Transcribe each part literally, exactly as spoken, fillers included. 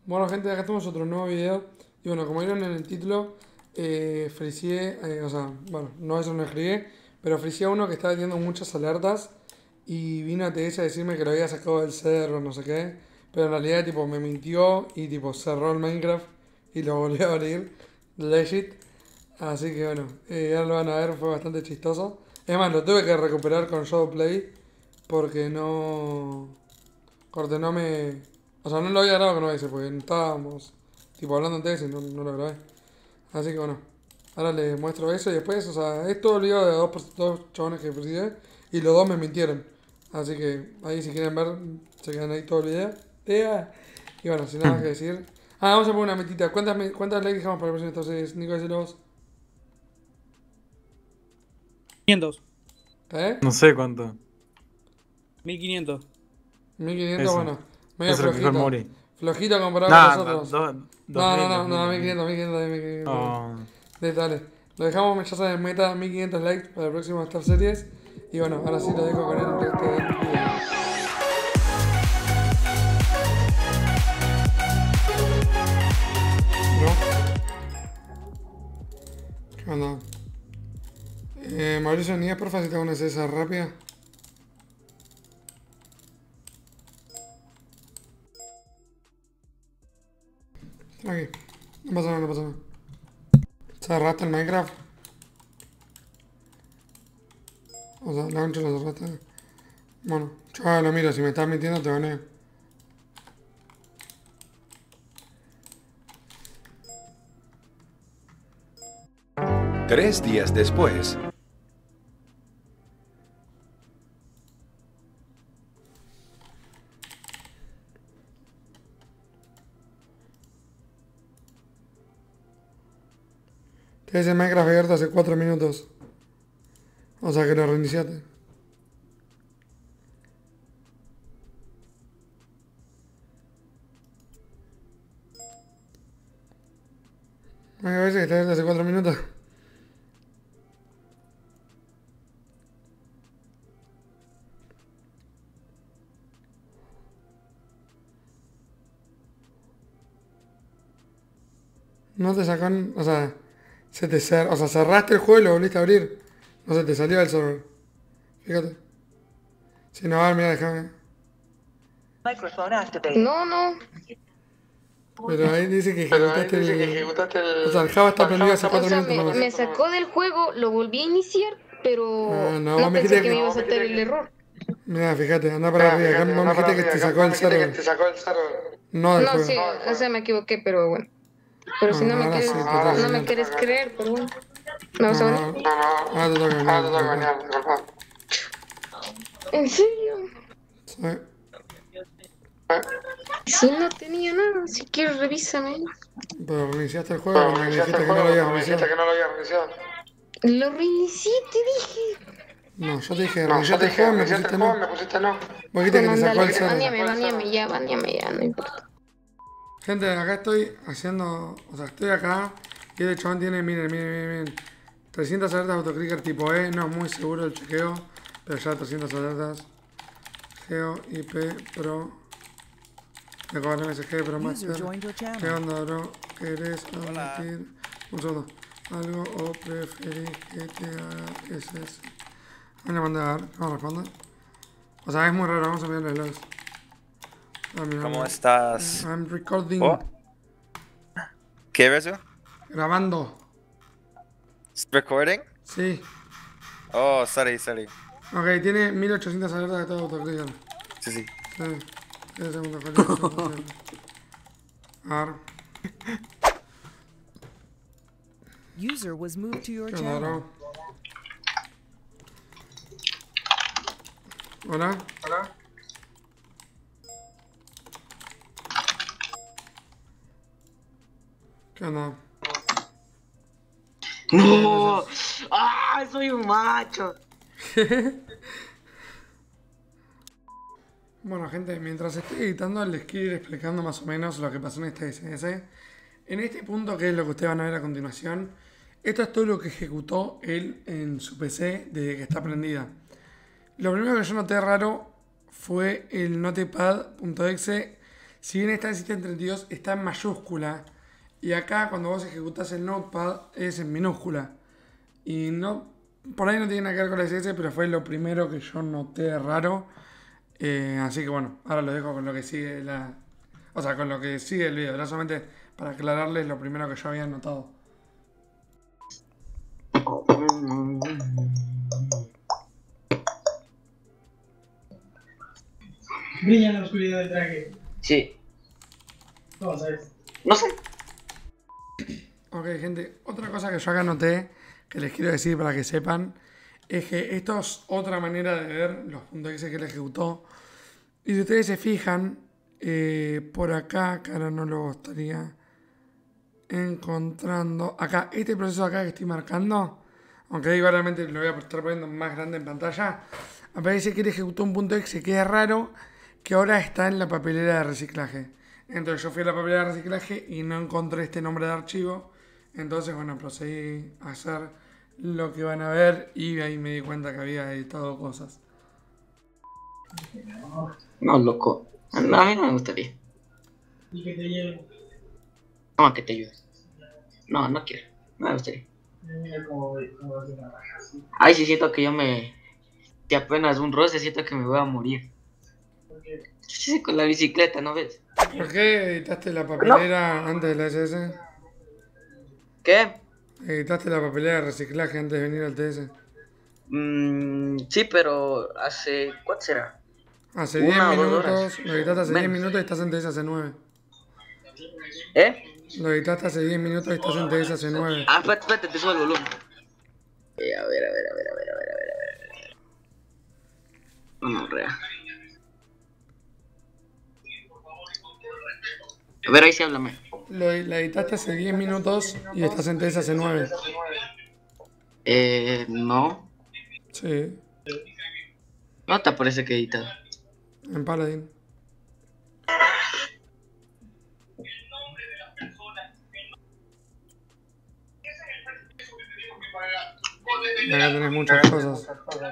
Bueno, gente, acá tenemos otro nuevo video. Y bueno, como vieron en el título, eh, fricié, eh, o sea, bueno, no eso no escribí, pero fricié a uno que estaba teniendo muchas alertas y vino a T S a decirme que lo había sacado del server, no sé qué. Pero en realidad, tipo, me mintió y, tipo, cerró el Minecraft y lo volvió a abrir. Legit. Así que bueno, eh, ya lo van a ver, fue bastante chistoso. Es más, lo tuve que recuperar con Shadowplay porque no. Corte, no me. O sea, no lo había grabado con O B S porque estábamos tipo hablando en T S y no, no lo grabé. Así que bueno, ahora les muestro eso y después, o sea, es todo el video de dos, pers- dos chabones que presidé y los dos me mintieron. Así que ahí si quieren ver, se quedan ahí todo el video. ¡Ea! Y bueno, sin nada más que decir. Ah, vamos a poner una metita. ¿Cuántas, me- cuántas likes dejamos para el próximo? Entonces, Nico, decilos. quinientos. ¿Eh? No sé cuánto. mil quinientos. mil quinientos, Eso. bueno, medio Eso es lo que dijo el flojito. Mori. Flojito comparado con los Nah, otros. do- dos No, no, mil, no, dos mil, no, dos mil mil. quinientos, mil quinientos, mil quinientos. Oh. Dale, dale. Lo dejamos ya en meta, mil quinientos likes para el próximo Star Series. Y bueno, ahora sí lo dejo con el resto del video. ¿No? ¿Qué onda? Eh, Mauricio, ni es porfa si te una C S rápida. Tranqui. No pasa nada, no pasa nada. ¿Cerraste el Minecraft? O sea, la ancho lo cerraste. Bueno, yo lo miro, si me estás mintiendo te baneo. Tres días después. Tienes el Minecraft abierto hace cuatro minutos. O sea que lo reiniciaste. Me parece que está abierto hace cuatro minutos. No te sacan, o sea, se te cer o sea, cerraste el juego y lo volviste a abrir. No se te salió del server. Fíjate. Si no, a ver, mira, déjame. No, no. Pero ahí dice que Pero ahí ejecutaste dice que el. ejecutaste O sea, el el... Java está el prendido Java hace está O cuatro sea, minutos me, nomás. me sacó del juego, lo volví a iniciar, pero Ah, no, no me pensé dijiste que me que. iba a saltar el error. Mira, fíjate, anda para Ah, arriba. Acá fíjate, vos me anda para dijiste que arriba. te Acá sacó me el dijiste que te server. sacó el server. No del No, juego. sí, o sea, me equivoqué, pero bueno. Pero si Bueno, no me ahora sí, quieres, te Ahora toca no me ganar. quieres creer, pero bueno. ¿Me vas No, a no, venir? No, ahora te no. toca Ah, ganar, te toca disculpa. ganar, disculpa. ¿En serio? Sí. Si no tenía nada, si quieres revísame. Pero reiniciaste el juego Pero cuando me reiniciaste dijiste el que no lo juego habías cuando me dijiste reiniciado. que no lo habías reiniciado. Lo reinicié, te dije. No, yo te dije, No, yo reiniciaste te el dije, juego y me reiniciaste pusiste el juego y no. me pusiste no. Vos dijiste que Bueno, te sacó ándale, el server. baneame, baneame ya, baneame ya, no importa. Gente, acá estoy haciendo, o sea, estoy acá y el chabón tiene, miren, miren, miren, miren, trescientas alertas autoclicker tipo E, no es muy seguro el chequeo, pero ya trescientas alertas. Geo, I P, Pro, me acabo de M S G, Pro Master. ¿Qué onda, bro? ¿Querés admitir? Un segundo. ¿Algo o preferís que te haga S S? Me le mandé a ver, no responde. O sea, es muy raro, vamos a mirarle logs. ¿Cómo estás? I'm recording. Oh. ¿Qué es eso? Grabando. ¿Recording? Sí. Oh, sorry, sorry. Ok, tiene mil ochocientas alertas de todo autoclicker. Sí, sí. Sí. El segundo feliz. A ver. User was moved to your ¿Qué onda, channel. bro? Hola. Hola. ¿Qué onda? ¡No! ¡Ah! ¡Soy un macho! Bueno, gente, mientras estoy editando les quiero ir explicando más o menos lo que pasó en este S S. En este punto, que es lo que ustedes van a ver a continuación, esto es todo lo que ejecutó él en su P C desde que está prendida. Lo primero que yo noté raro fue el notepad.exe si bien está en sistema treinta y dos, está en mayúscula. Y acá cuando vos ejecutás el notepad es en minúscula. Y no, por ahí no tiene nada que ver con la S S, pero fue lo primero que yo noté raro. Eh, así que bueno, ahora lo dejo con lo que sigue la... O sea, con lo que sigue el video. Era solamente para aclararles lo primero que yo había notado. Brilla en la oscuridad del traje. Sí. ¿Cómo sabes? No sé. Ok, gente, otra cosa que yo acá noté, que les quiero decir para que sepan, es que esto es otra manera de ver los puntos exe que él ejecutó. Y si ustedes se fijan, eh, por acá, que ahora no lo estaría encontrando. Acá, este proceso acá que estoy marcando, aunque igualmente lo voy a estar poniendo más grande en pantalla, aparece que él ejecutó un punto exe que es raro, que ahora está en la papelera de reciclaje. Entonces yo fui a la papelera de reciclaje y no encontré este nombre de archivo. Entonces, bueno, procedí a hacer lo que van a ver y ahí me di cuenta que había editado cosas. No, loco. No, a mí no me gustaría. Y que te lleven. No, que te ayude. No, no quiero. No me gustaría. Mira cómo cómo hace una raja así. Ay, sí siento que yo me... Que apenas un roce siento que me voy a morir. Porque Sí, con la bicicleta, ¿no ves? ¿Por qué editaste la papelera antes de la S S? ¿Qué? ¿Editaste la papelera de reciclaje antes de venir al T S? Mm, sí, pero hace... ¿Cuánto será? Hace Una diez o dos minutos, horas. lo editaste hace diez Menos. minutos y estás en T S hace nueve. ¿Eh? Lo editaste hace diez minutos y estás en T S hace nueve. Ah, espérate, espérate, te subo el volumen. Eh, a ver, a ver, a ver, a ver, a ver, a ver, a ver, a ver. No, rea. A ver, ahí sí háblame. Lo, la editaste hace diez minutos y estás en T S hace nueve. Eh, no. Sí, No te parece que he editado. en Paladin. Acá tenés muchas cosas.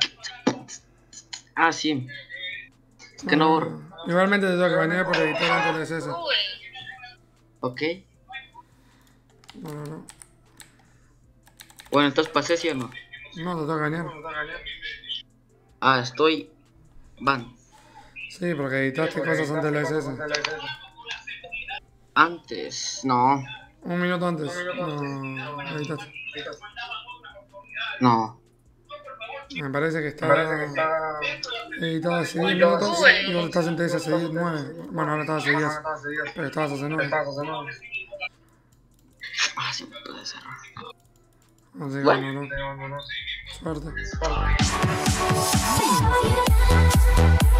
Ah, sí. Que no borro. Ah, igualmente te tengo que banear por editar antes de la S S. Ok. No, no, no. Bueno, entonces pasé, ¿sí o no? No, te tengo que banear. Ah, estoy... Van. Sí, porque editaste cosas antes de la S S. Antes... No. Un minuto antes. No, editaste. No. Me parece que está editado hace diez minutos y vos estás en T S hace nueve. Bueno, ahora estás hace diez, pero estabas hace nueve. Ah, sí me puede ser. Así que Bueno. bueno, no. Suerte. Suerte.